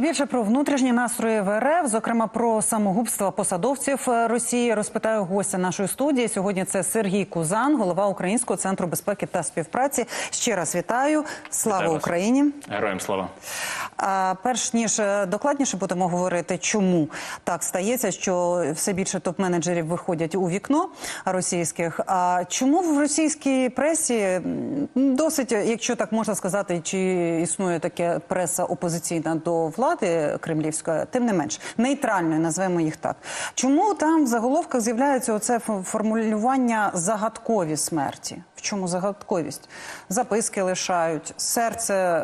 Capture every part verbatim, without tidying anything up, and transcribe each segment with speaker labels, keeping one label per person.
Speaker 1: Більше про внутрішні настрої в РФ, зокрема про самогубства посадовців Росії, розпитаю гостя нашої студії. Сьогодні це Сергій Кузан, голова Українського центру безпеки та співпраці. Ще раз вітаю. Слава
Speaker 2: Вітаю
Speaker 1: Україні.
Speaker 2: Героям слава.
Speaker 1: А, перш ніж докладніше будемо говорити, чому так стається, що все більше топ-менеджерів виходять у вікно російських. А чому в російській пресі досить, якщо так можна сказати, чи існує таке преса опозиційна до влади кремлівської, тим не менш, нейтральною, назвемо їх так. Чому там в заголовках з'являється оце формулювання «загадкові смерті»? В чому загадковість? Записки лишають, серце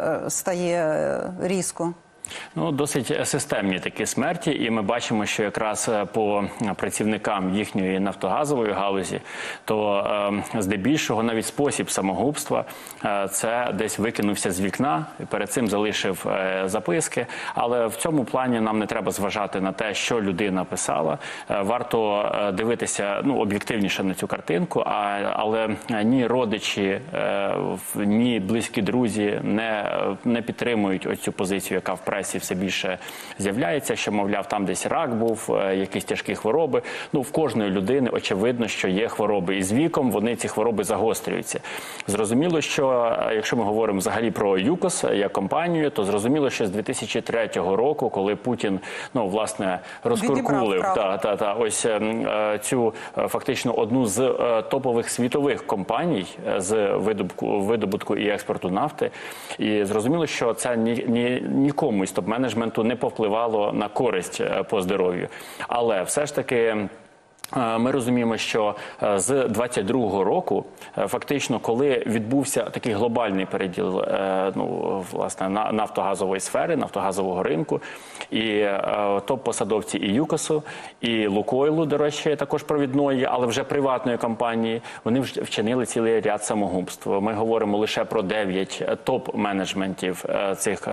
Speaker 1: стає різко.
Speaker 2: Ну, досить системні такі смерті, і ми бачимо, що якраз по працівникам їхньої нафтогазової галузі, то е, здебільшого навіть спосіб самогубства е, це десь викинувся з вікна, і перед цим залишив е, записки, але в цьому плані нам не треба зважати на те, що людина писала. Е, варто е, дивитися, ну, об'єктивніше на цю картинку, а, але ні родичі, е, ні близькі друзі не, не підтримують ось цю позицію, яка в пресі все більше з'являється, що, мовляв, там десь рак був, якісь тяжкі хвороби. Ну, в кожної людини очевидно, що є хвороби. І з віком вони, ці хвороби, загострюються. Зрозуміло, що, якщо ми говоримо взагалі про ЮКОС як компанію, то зрозуміло, що з дві тисячі третього року, коли Путін, ну, власне, розкуркулив та, та, та, ось цю фактично одну з топових світових компаній з видобутку, видобутку і експорту нафти, і зрозуміло, що це ні, ні, нікому із топ-менеджменту не повпливало на користь по здоров'ю. Але все ж таки ми розуміємо, що з двадцять другого року, фактично, коли відбувся такий глобальний переділ, ну, власне, нафтогазової сфери, нафтогазового ринку, і топ-посадовці і ЮКОСу, і Лукойлу, до речі, також провідної, але вже приватної компанії, вони вчинили цілий ряд самогубств. Ми говоримо лише про дев'ять топ-менеджментів цих,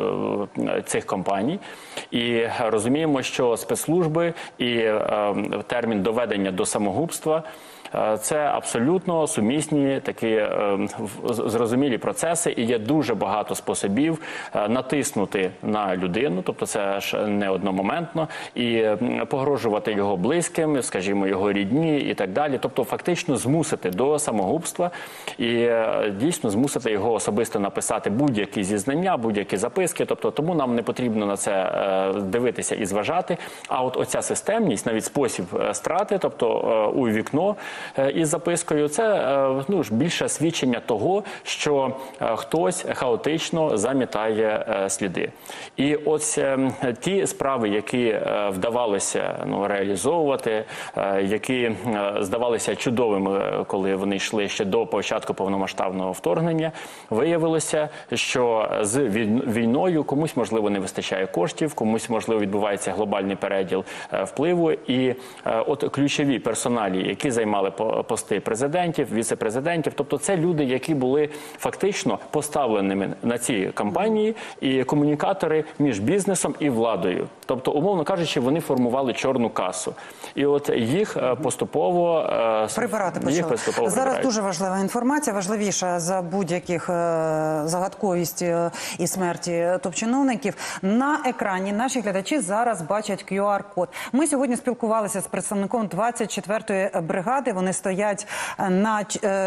Speaker 2: цих компаній. І розуміємо, що спецслужби і термін доведення до самогубства – це абсолютно сумісні такі е, зрозумілі процеси, і є дуже багато способів е, натиснути на людину, тобто це ж не одномоментно, і погрожувати його близьким, скажімо, його рідні і так далі, тобто фактично змусити до самогубства і е, дійсно змусити його особисто написати будь-які зізнання, будь-які записки, тобто тому нам не потрібно на це е, дивитися і зважати, а от оця системність, навіть спосіб страти, тобто е, у вікно, із запискою, це, ну, ж більше свідчення того, що хтось хаотично замітає сліди. І ось ті справи, які вдавалося, ну, реалізовувати, які здавалися чудовими, коли вони йшли ще до початку повномасштабного вторгнення, виявилося, що з війною комусь, можливо, не вистачає коштів, комусь, можливо, відбувається глобальний переділ впливу, і от ключові персоналі, які займали пости президентів, віце-президентів, тобто це люди, які були фактично поставленими на ці кампанії і комунікатори між бізнесом і владою. Тобто, умовно кажучи, вони формували чорну касу. І от їх поступово
Speaker 1: прибирати почали.
Speaker 2: Їх поступово
Speaker 1: Зараз
Speaker 2: прибирають.
Speaker 1: дуже важлива інформація, важливіша за будь-яких загадковість і смерті топ-чиновників. На екрані наші глядачі зараз бачать кю ар-код. Ми сьогодні спілкувалися з представником двадцять четвертої бригади. Вони стоять на,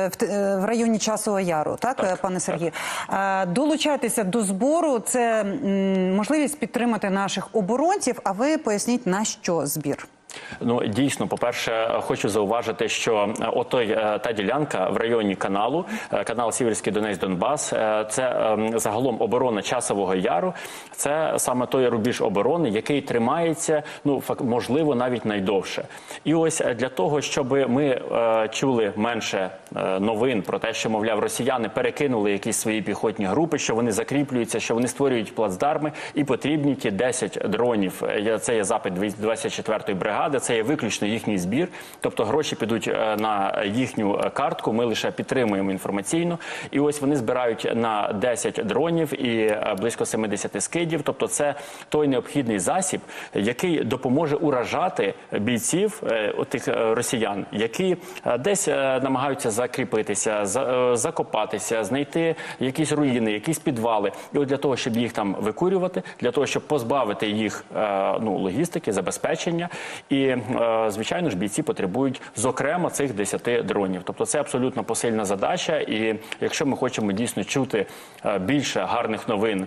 Speaker 1: в районі Часового Яру, так, так пане Сергію? Долучайтеся до збору, це можливість підтримати наших оборонців, а ви поясніть, на що збір?
Speaker 2: Ну, дійсно, по-перше, хочу зауважити, що отой, та ділянка в районі каналу, канал Сіверський Донець-Донбас, це загалом оборона Часового Яру, це саме той рубіж оборони, який тримається, ну, можливо, навіть найдовше. І ось для того, щоб ми чули менше новин про те, що, мовляв, росіяни перекинули якісь свої піхотні групи, що вони закріплюються, що вони створюють плацдарми, і потрібні ті десять дронів. Це є запит двадцять четвертої бригади, це є виключно їхній збір, тобто гроші підуть на їхню картку, ми лише підтримуємо інформаційно. І ось вони збирають на десять дронів і близько семидесяти скидів, тобто це той необхідний засіб, який допоможе уражати бійців тих росіян, які десь намагаються закріпитися, закопатися, знайти якісь руїни, якісь підвали. І от для того, щоб їх там викурювати, для того, щоб позбавити їх ну, логістики, забезпечення. І, звичайно ж, бійці потребують, зокрема, цих десяти дронів. Тобто це абсолютно посильна задача. І якщо ми хочемо дійсно чути більше гарних новин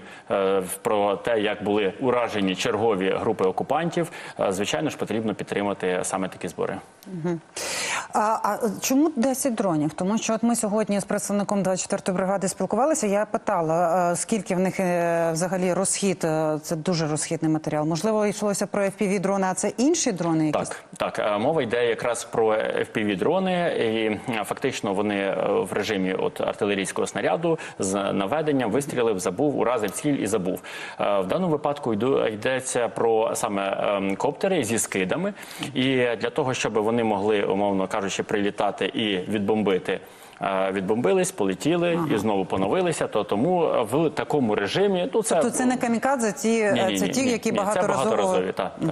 Speaker 2: про те, як були уражені чергові групи окупантів, звичайно ж, потрібно підтримати саме такі збори.
Speaker 1: Угу. А, а чому десять дронів? Тому що от ми сьогодні з представником двадцять четвертої бригади спілкувалися, я питала, скільки в них взагалі розхід, це дуже розхідний матеріал. Можливо, йшлося про еф пі ві-дрони, а це інші дрони якісь?
Speaker 2: Так, так. Мова йде якраз про еф пі ві-дрони, і фактично вони в режимі от артилерійського снаряду з наведенням вистрілив, забув, уразив ціль і забув. В даному випадку йдеться про саме коптери зі скидами, і для того, щоб вони могли, умовно кажучи, прилітати і відбомбити, відбомбились, полетіли ага. і знову поновилися, то тому в такому режимі... Ну, це...
Speaker 1: Тобто це не камікадзе, ті,
Speaker 2: ні, ні,
Speaker 1: це ті,
Speaker 2: ні,
Speaker 1: які
Speaker 2: ні,
Speaker 1: багаторазово...
Speaker 2: Це багаторазові, так.
Speaker 1: Угу.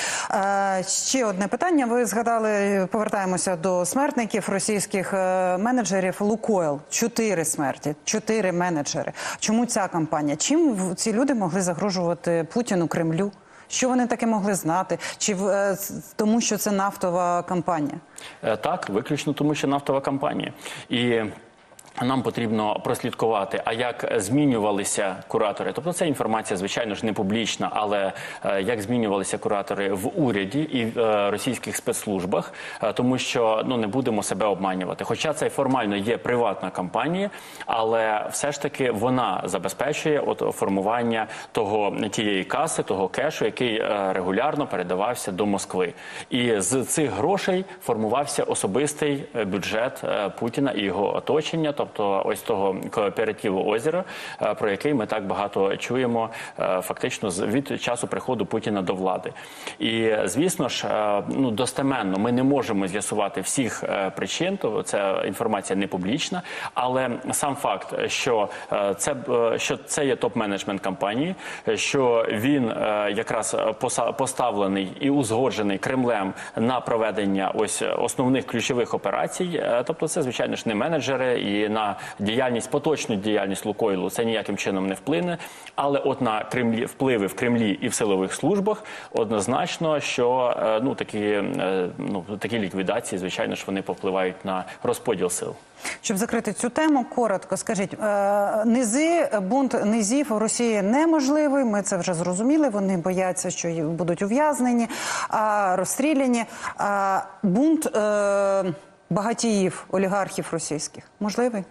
Speaker 1: Так. Ще одне питання. Ви згадали, повертаємося до смертників, російських менеджерів. Лукойл. Чотири смерті, чотири менеджери. Чому ця кампанія? Чим ці люди могли загрожувати Путіну, Кремлю? Що вони таке могли знати? Чи е, тому, що це нафтова кампанія?
Speaker 2: Так, виключно тому, що нафтова кампанія. І нам потрібно прослідкувати, а як змінювалися куратори. Тобто ця інформація, звичайно ж, не публічна, але е, як змінювалися куратори в уряді і в е, російських спецслужбах, е, тому що ну, не будемо себе обманювати. Хоча це формально є приватна кампанія, але все ж таки вона забезпечує от, формування того, тієї каси, того кешу, який е, регулярно передавався до Москви. І з цих грошей формувався особистий бюджет е, Путіна і його оточення, тобто ось того кооперативу «Озеро», про який ми так багато чуємо фактично від часу приходу Путіна до влади. І, звісно ж, ну, достеменно ми не можемо з'ясувати всіх причин, то ця інформація не публічна, але сам факт, що це, що це є топ-менеджмент компанії, що він якраз поставлений і узгоджений Кремлем на проведення ось основних ключових операцій, тобто це, звичайно ж, не менеджери і на діяльність, поточну діяльність Лукойлу це ніяким чином не вплине, але от на Кремлі, впливи в Кремлі і в силових службах однозначно, що ну, такі, ну, такі ліквідації, звичайно ж, вони повпливають на розподіл сил.
Speaker 1: Щоб закрити цю тему, коротко скажіть, низи, бунт низів у Росії неможливий, ми це вже зрозуміли, вони бояться, що будуть ув'язнені, розстріляні. Бунт багатіїв, олігархів російських можливий?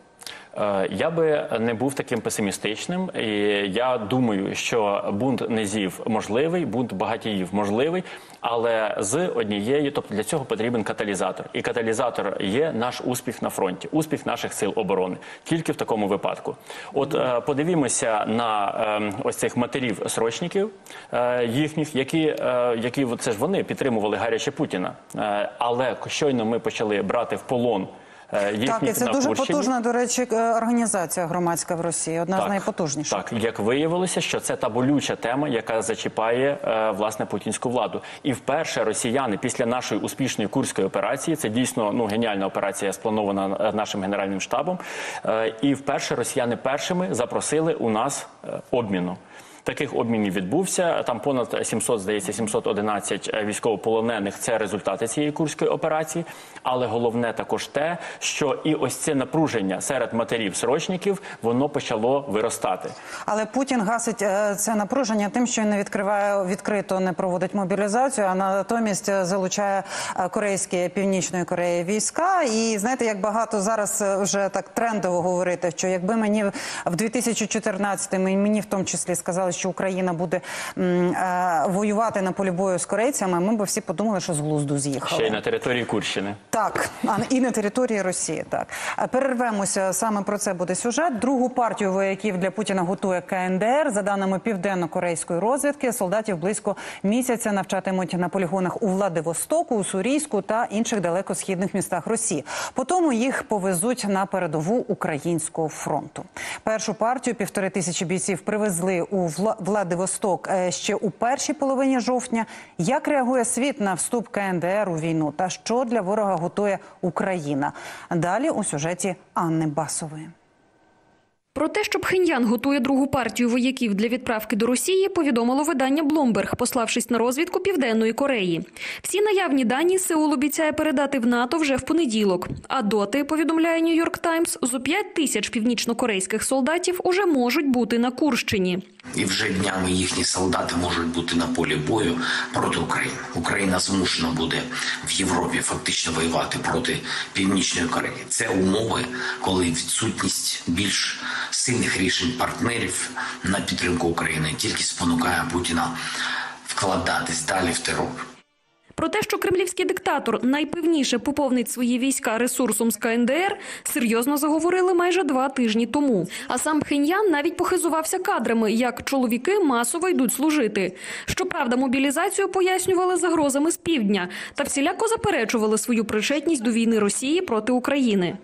Speaker 2: Я би не був таким песимістичним. І я думаю, що бунт низів можливий, бунт багатіїв можливий, але з однієї, тобто для цього потрібен каталізатор. І каталізатор є наш успіх на фронті, успіх наших сил оборони. Тільки в такому випадку. От подивімося на ось цих матерів-срочників їхніх, які, які це ж вони підтримували гаряче Путіна. Але щойно ми почали брати в полон
Speaker 1: так, і це дуже потужна, до речі, організація громадська в Росії, одна
Speaker 2: так,
Speaker 1: з найпотужніших.
Speaker 2: Так, як виявилося, що це та болюча тема, яка зачіпає, власне, путінську владу. І вперше росіяни після нашої успішної Курської операції, це дійсно ну, геніальна операція, спланована нашим Генеральним штабом, і вперше росіяни першими запросили у нас обміну. Таких обмінів відбувся. Там понад сімсот, здається, сімсот одинадцять військовополонених – це результати цієї Курської операції. Але головне також те, що і ось це напруження серед матерів-срочників, воно почало виростати. Але
Speaker 1: Путін гасить це напруження тим, що не відкриває, відкрито не проводить мобілізацію, а натомість залучає корейські, Північної Кореї війська. І знаєте, як багато зараз вже так трендово говорити, що якби мені в дві тисячі чотирнадцятому, і мені в тому числі сказали, сказали, що Україна буде м, е, воювати на полі бою з корейцями, ми б всі подумали, що з глузду з'їхали.
Speaker 2: Ще й на території Курщини.
Speaker 1: Так, а і на території Росії, так. Перервемося, саме про це буде сюжет. Другу партію вояків для Путіна готує КНДР. За даними південно-корейської розвідки, солдатів близько місяця навчатимуть на полігонах у Владивостоку, у Сурійську та інших далекосхідних містах Росії. Потім їх повезуть на передову українського фронту. Першу партію, півтори тисячі бійців, привезли у Вла- Владивосток е, ще у першій половині жовтня. Як реагує світ на вступ КНДР у війну та що для ворога готує Україна? Далі у сюжеті Анни Басової.
Speaker 3: Про те, що Пхеньян готує другу партію вояків для відправки до Росії, повідомило видання Bloomberg, пославшись на розвідку Південної Кореї. Всі наявні дані Сеул обіцяє передати в НАТО вже в понеділок. А доти, повідомляє New York Times, зо п'ять тисяч північнокорейських солдатів уже можуть бути на Курщині.
Speaker 4: І вже днями їхні солдати можуть бути на полі бою проти України. Україна змушена буде в Європі фактично воювати проти Північної Кореї. Це умови, коли відсутність більш сильних рішень партнерів на підтримку України тільки спонукає Путіна вкладатись далі в терор.
Speaker 3: Про те, що кремлівський диктатор найпевніше поповнить свої війська ресурсом з КНДР, серйозно заговорили майже два тижні тому. А сам Пхеньян навіть похизувався кадрами, як чоловіки масово йдуть служити. Щоправда, мобілізацію пояснювали загрозами з півдня та всіляко заперечували свою причетність до війни Росії проти України.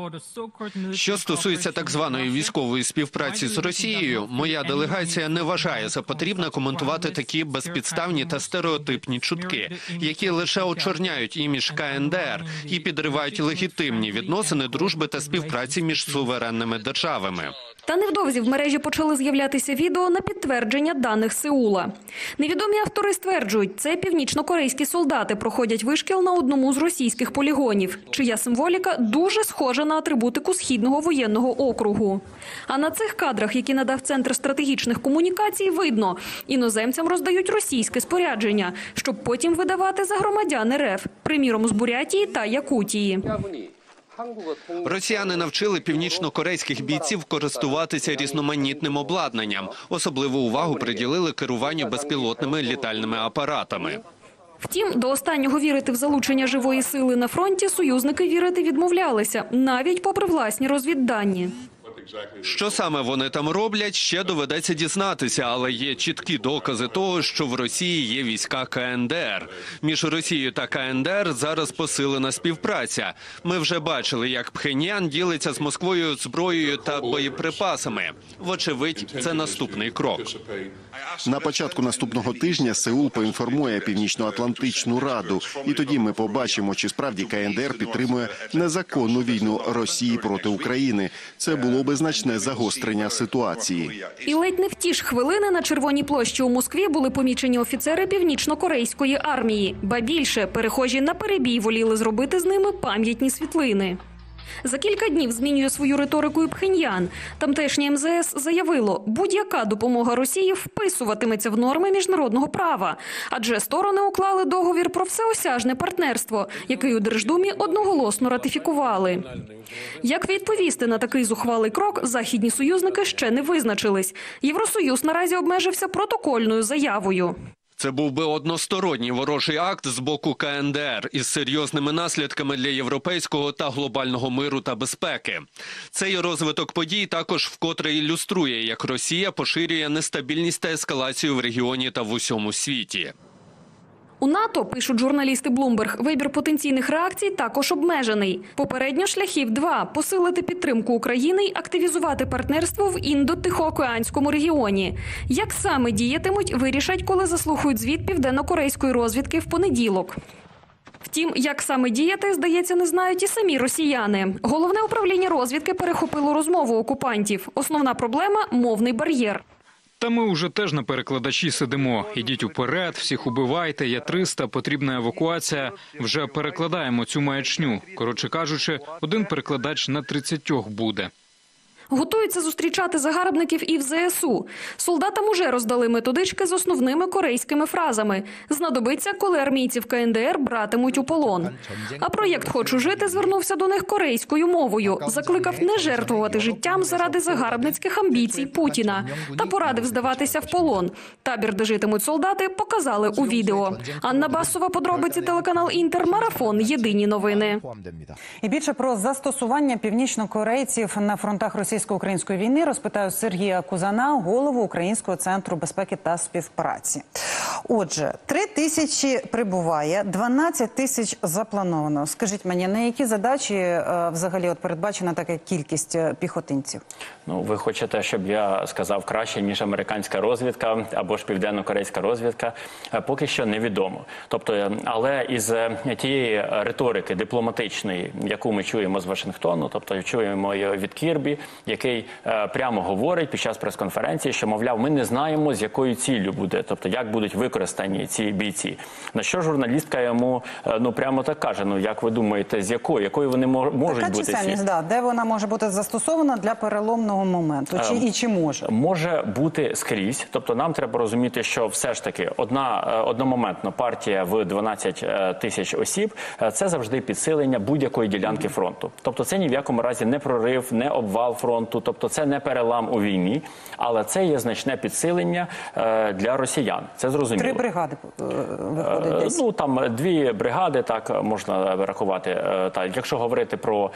Speaker 5: Що стосується так званої військової співпраці з Росією, моя делегація не вважає за потрібне коментувати такі безпідставні та стереотипні чутки, які лише очорняють імідж КНДР і підривають легітимні відносини дружби та співпраці між суверенними державами.
Speaker 3: Та невдовзі в мережі почали з'являтися відео на підтвердження даних Сеула. Невідомі автори стверджують, це північно-корейські солдати проходять вишкіл на одному з російських полігонів, чия символіка дуже схожа на атрибутику Східного воєнного округу. А на цих кадрах, які надав Центр стратегічних комунікацій, видно, іноземцям роздають російське спорядження, щоб потім видавати за громадян РФ, приміром з Бурятії та Якутії.
Speaker 5: Росіяни навчили північно-корейських бійців користуватися різноманітним обладнанням. Особливу увагу приділили керуванню безпілотними літальними апаратами.
Speaker 3: Втім, до останнього вірити в залучення живої сили на фронті союзники вірити відмовлялися, навіть попри власні розвіддані.
Speaker 5: Що саме вони там роблять, ще доведеться дізнатися, але є чіткі докази того, що в Росії є війська КНДР. Між Росією та КНДР зараз посилена співпраця. Ми вже бачили, як Пхеньян ділиться з Москвою зброєю та боєприпасами. Вочевидь, це наступний крок.
Speaker 6: На початку наступного тижня Сеул поінформує Північно-Атлантичну раду. І тоді ми побачимо, чи справді КНДР підтримує незаконну війну Росії проти України. Це було би значне загострення ситуації.
Speaker 3: І ледь не в ті ж хвилини на Червоній площі у Москві були помічені офіцери північно-корейської армії. Ба більше, перехожі на перебій воліли зробити з ними пам'ятні світлини. За кілька днів змінює свою риторику і Пхеньян. Тамтешнє ем зе ес заявило, будь-яка допомога Росії вписуватиметься в норми міжнародного права. Адже сторони уклали договір про всеосяжне партнерство, який у Держдумі одноголосно ратифікували. Як відповісти на такий зухвалий крок, західні союзники ще не визначились. Євросоюз наразі обмежився протокольною заявою.
Speaker 5: Це був би односторонній ворожий акт з боку КНДР із серйозними наслідками для європейського та глобального миру та безпеки. Цей розвиток подій також вкотре ілюструє, як Росія поширює нестабільність та ескалацію в регіоні та в усьому світі.
Speaker 3: У НАТО, пишуть журналісти Bloomberg, вибір потенційних реакцій також обмежений. Попередньо шляхів два – посилити підтримку України й активізувати партнерство в Індо-Тихоокеанському регіоні. Як саме діятимуть, вирішать, коли заслухають звіт південно-корейської розвідки в понеділок. Втім, як саме діяти, здається, не знають і самі росіяни. Головне управління розвідки перехопило розмову окупантів. Основна проблема – мовний бар'єр.
Speaker 7: Та ми уже теж на перекладачі сидимо. Ідіть уперед, всіх убивайте, є триста, потрібна евакуація. Вже перекладаємо цю маячню. Коротше кажучи, один перекладач на тридцятьох буде.
Speaker 3: Готуються зустрічати загарбників і в зе ес у. Солдатам уже роздали методички з основними корейськими фразами. Знадобиться, коли армійців ка ен де ер братимуть у полон. А проєкт «Хочу жити» звернувся до них корейською мовою. Закликав не жертвувати життям заради загарбницьких амбіцій Путіна. Та порадив здаватися в полон. Табір, де житимуть солдати, показали у відео. Анна Басова, подробиці, телеканал «Інтер», Марафон, єдині новини.
Speaker 1: І більше про застосування північнокорейців на фронтах російсько-української війни розпитаю Сергія Кузана, голову Українського центру безпеки та співпраці. Отже, три тисячі прибуває, дванадцять тисяч заплановано. Скажіть мені, на які задачі е, взагалі от передбачена така кількість піхотинців?
Speaker 2: Ну, ви хочете, щоб я сказав краще, ніж американська розвідка або ж південно-корейська розвідка? Поки що невідомо. Тобто, але із тієї риторики дипломатичної, яку ми чуємо з Вашингтону, тобто чуємо від Кірбі, який е, прямо говорить під час прес-конференції, що, мовляв, ми не знаємо, з якою ціллю буде, тобто як будуть використані ці бійці. На що журналістка йому е, ну прямо так каже: ну як ви думаєте, з якою, якою вони мож, можуть
Speaker 1: така
Speaker 2: бути ці?
Speaker 1: чисельність, да, де вона може бути застосована для переломного моменту, чи, і чи може?
Speaker 2: Може бути скрізь. Тобто нам треба розуміти, що все ж таки одна одномоментно партія в дванадцять тисяч осіб – це завжди підсилення будь-якої ділянки фронту. Тобто це ні в якому разі не прорив, не обвал фронту, тобто це не перелам у війні, але це є значне підсилення для росіян. Це зрозуміло.
Speaker 1: Три бригади виходить десь?
Speaker 2: Ну, там дві бригади, так, можна рахувати. Так, якщо говорити про,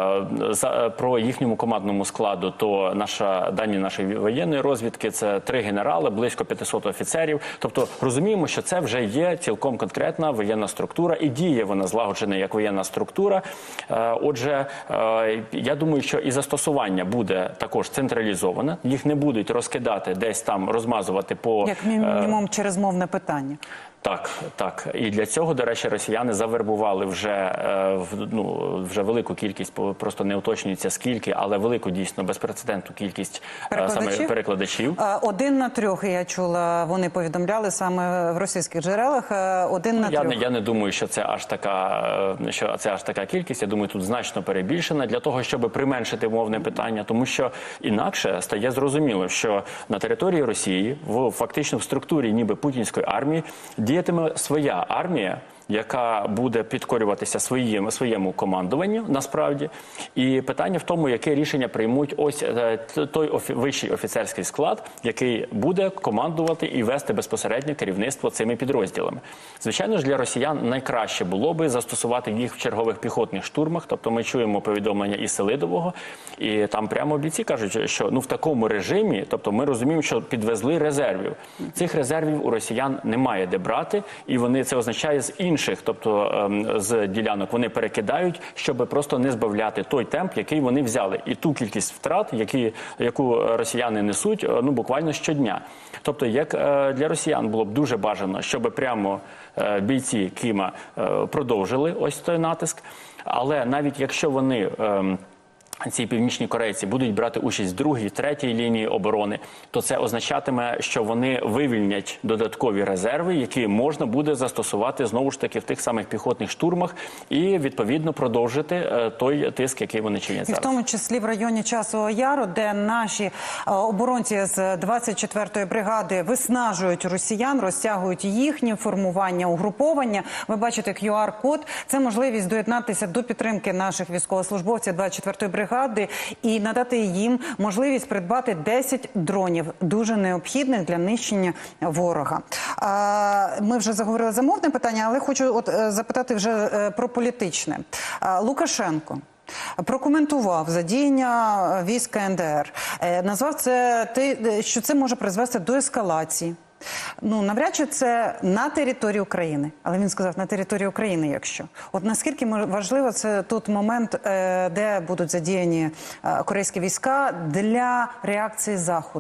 Speaker 2: про їхньому командному складу, то наша, дані нашої воєнної розвідки – це три генерали, близько п'ятсот офіцерів. Тобто розуміємо, що це вже є цілком конкретна воєнна структура і діє вона злагоджена як воєнна структура. Отже, я думаю, що і застосування буде також централізоване. Їх не будуть розкидати, десь там розмазувати по...
Speaker 1: Як мінімум через мовне питання.
Speaker 2: Так, так. І для цього, до речі, росіяни завербували вже, ну, вже велику кількість, просто не уточнюється скільки, але велику дійсно безпрецедентну кількість перекладачів? саме перекладачів.
Speaker 1: Один на трьох, я чула, вони повідомляли саме в російських джерелах, один на
Speaker 2: я
Speaker 1: трьох.
Speaker 2: Не, я не думаю, що це аж така, що це аж така кількість. Я думаю, тут значно перебільшена для того, щоб применшити мовне питання, тому що інакше стає зрозуміло, що на території Росії, в фактично в структурі ніби путінської армії, діятиме своя армія, яка буде підкорюватися своїм, своєму командуванню, насправді. І питання в тому, яке рішення приймуть ось той офі, вищий офіцерський склад, який буде командувати і вести безпосередньо керівництво цими підрозділами. Звичайно ж, для росіян найкраще було би застосувати їх в чергових піхотних штурмах. Тобто ми чуємо повідомлення із Селидового, і там прямо бійці кажуть, що ну в такому режимі, тобто ми розуміємо, що підвезли резервів. Цих резервів у росіян немає де брати, і вони це означає з інших інших, тобто з ділянок, вони перекидають, щоб просто не збавляти той темп, який вони взяли. І ту кількість втрат, які, яку росіяни несуть, ну, буквально щодня. Тобто, як для росіян було б дуже бажано, щоб прямо бійці Кима продовжили ось той натиск. Але навіть якщо вони... ці північні корейці будуть брати участь в другій, третій лінії оборони, то це означатиме, що вони вивільнять додаткові резерви, які можна буде застосувати знову ж таки в тих самих піхотних штурмах і відповідно продовжити той тиск, який вони чинять зараз.
Speaker 1: І в тому числі в районі Часового Яру, де наші оборонці з двадцять четвертої бригади виснажують росіян, розтягують їхні формування, угруповання. Ви бачите кю ар-код. Це можливість доєднатися до підтримки наших військовослужбовців двадцять четвертої бригади і надати їм можливість придбати десять дронів, дуже необхідних для нищення ворога. Ми вже заговорили за мовне питання, але хочу от запитати вже про політичне. Лукашенко прокоментував задіяння військ ка ен де ер, назвав це, що це може призвести до ескалації. Ну, навряд чи це на території України, але він сказав, на території України, якщо. От наскільки важливо це тут момент, де будуть задіяні корейські війська для реакції Заходу?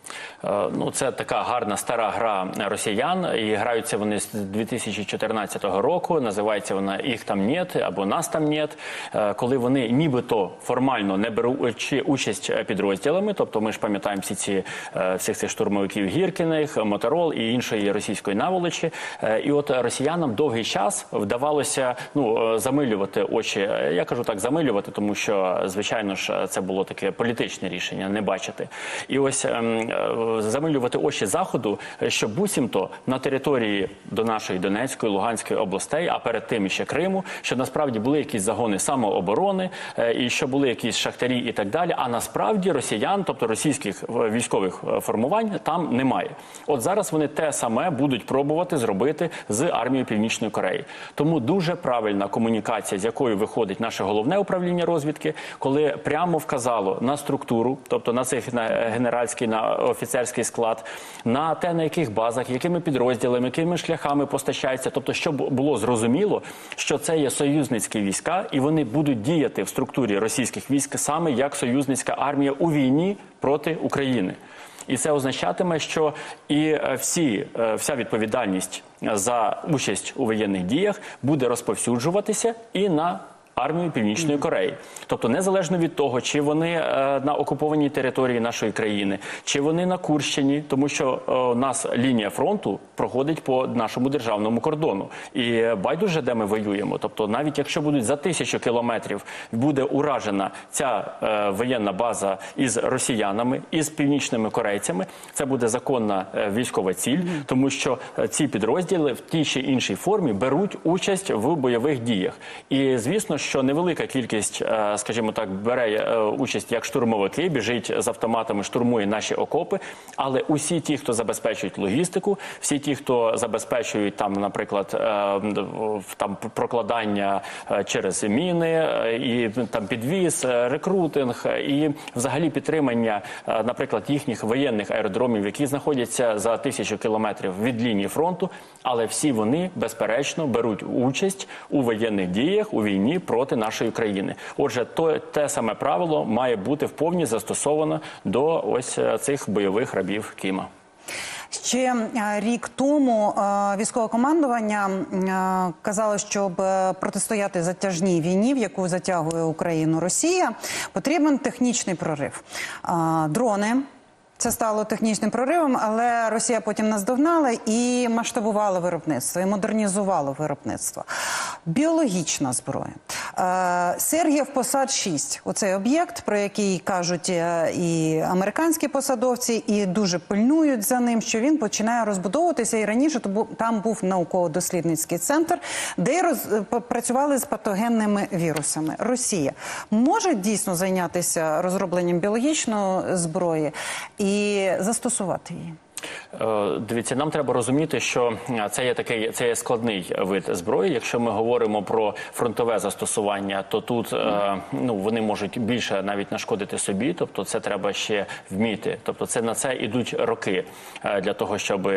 Speaker 2: Ну, це така гарна стара гра росіян, і граються вони з дві тисячі чотирнадцятого року, називається вона «Їх там нет» або «Нас там нет», коли вони нібито формально не беруть участь підрозділами, тобто ми ж пам'ятаємо всі ці, всіх цих штурмовиків Гіркіних, Моторол і іншої російської наволочі, і от росіянам довгий час вдавалося, ну, замилювати очі, я кажу так, замилювати, тому що, звичайно ж, це було таке політичне рішення, не бачити. І ось замилювати очі Заходу, що буцімто на території до нашої Донецької, Луганської областей, а перед тим ще Криму, що насправді були якісь загони самооборони, і що були якісь шахтарі і так далі, а насправді росіян, тобто російських військових формувань, там немає. От зараз вони те саме будуть пробувати зробити з армією Північної Кореї. Тому дуже правильна комунікація, з якою виходить наше головне управління розвідки, коли прямо вказало на структуру, тобто на цих на генеральський, на офіцерський склад, на те, на яких базах, якими підрозділами, якими шляхами постачається, тобто щоб було зрозуміло, що це є союзницькі війська, і вони будуть діяти в структурі російських військ саме як союзницька армія у війні проти України. І це означатиме, що і всі, вся відповідальність за участь у воєнних діях буде розповсюджуватися і на армію Північної Кореї. Тобто незалежно від того, чи вони е, на окупованій території нашої країни, чи вони на Курщині, тому що е, у нас лінія фронту проходить по нашому державному кордону. І байдуже, де ми воюємо. Тобто навіть якщо будуть за тисячу кілометрів буде уражена ця е, воєнна база із росіянами, із північними корейцями, це буде законна е, військова ціль, тому що е, ці підрозділи в тій чи іншій формі беруть участь в бойових діях. І, звісно, що невелика кількість, скажімо так, бере участь як штурмовики, біжить з автоматами, штурмує наші окопи, але усі ті, хто забезпечують логістику, всі ті, хто забезпечують там, наприклад, там прокладання через міни, і там підвіз, рекрутинг, і взагалі підтримання, наприклад, їхніх воєнних аеродромів, які знаходяться за тисячу кілометрів від лінії фронту, але всі вони, безперечно, беруть участь у воєнних діях, у війні проти нашої країни. Отже, то, те саме правило має бути вповні застосовано до ось цих бойових рабів Кима.
Speaker 1: Ще рік тому військове командування казало, щоб протистояти затяжній війні, в яку затягує Україну Росія, потрібен технічний прорив. Дрони. Це стало технічним проривом, але Росія потім наздогнала і масштабувала виробництво, і модернізувала виробництво. Біологічна зброя. Сергіїв Посад шість. Оцей об'єкт, про який кажуть і американські посадовці, і дуже пильнують за ним, що він починає розбудовуватися. І раніше там був науково-дослідницький центр, де роз... працювали з патогенними вірусами. Росія може дійсно зайнятися розробленням біологічної зброї і застосувати її?
Speaker 2: Дивіться, нам треба розуміти, що це є такий, це є складний вид зброї. Якщо ми говоримо про фронтове застосування, то тут ну, вони можуть більше навіть нашкодити собі, тобто це треба ще вміти. Тобто це на це йдуть роки для того, щоб,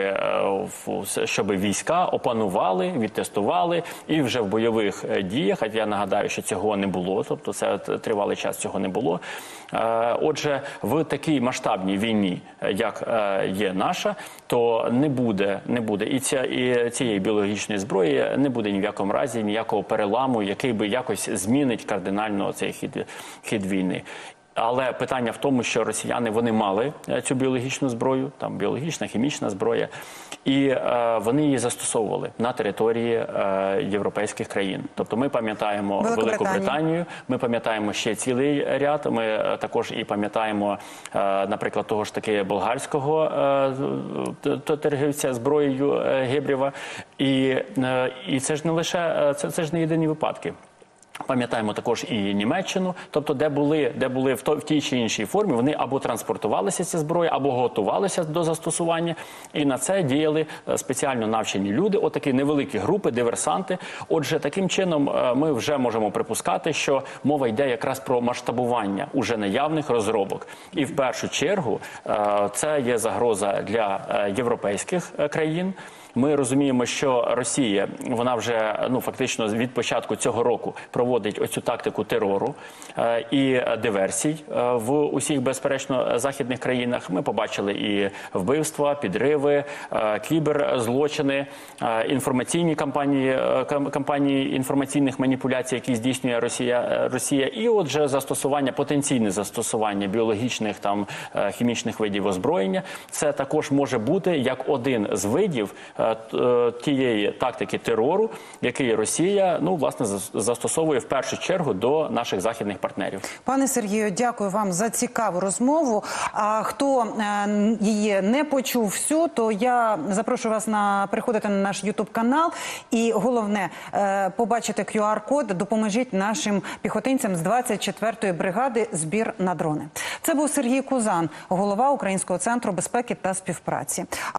Speaker 2: щоб війська опанували, відтестували і вже в бойових діях, а я нагадаю, що цього не було, тобто це тривалий час цього не було. Отже, в такій масштабній війні, як є наша, то не буде, не буде і, ця, і цієї біологічної зброї не буде ні в якому разі ніякого переламу, який би якось змінить кардинально цей хід, хід війни. Але питання в тому, що росіяни, вони мали цю біологічну зброю, там біологічна, хімічна зброя, і е, вони її застосовували на території е, європейських країн. Тобто ми пам'ятаємо Велику Британію, ми пам'ятаємо ще цілий ряд, ми е, також і пам'ятаємо, е, наприклад, того ж таки болгарського е, торгівця зброєю е, Гебрєва. І, е, і це ж не лише, це, це ж не єдині випадки. Пам'ятаємо також і Німеччину, тобто де були, де були в, то, в тій чи іншій формі, вони або транспортувалися ця зброя, або готувалися до застосування, і на це діяли спеціально навчені люди, отакі невеликі групи, диверсанти. Отже, таким чином ми вже можемо припускати, що мова йде якраз про масштабування уже наявних розробок. І в першу чергу це є загроза для європейських країн, Ми розуміємо, що Росія, вона вже ну фактично від початку цього року проводить оцю тактику терору е, і диверсій е, в усіх, безперечно, західних країнах. Ми побачили і вбивства, підриви, е, кіберзлочини, е, інформаційні кампанії, е, кампанії інформаційних маніпуляцій, які здійснює Росія, Росія, і отже застосування, потенційне застосування біологічних там е, хімічних видів озброєння. Це також може бути як один з видів е, е, тієї тактики терору, який Росія, ну, власне, застосовує в першу чергу до наших західних партнерів.
Speaker 1: Пане Сергію, дякую вам за цікаву розмову. А хто е, її не почув всю, то я запрошую вас на переходити на наш ютуб-канал і головне е, побачити ку ар-код, допоможіть нашим піхотинцям з двадцять четвертої бригади збір на дрони. Це був Сергій Кузан, голова Українського центру безпеки та співпраці.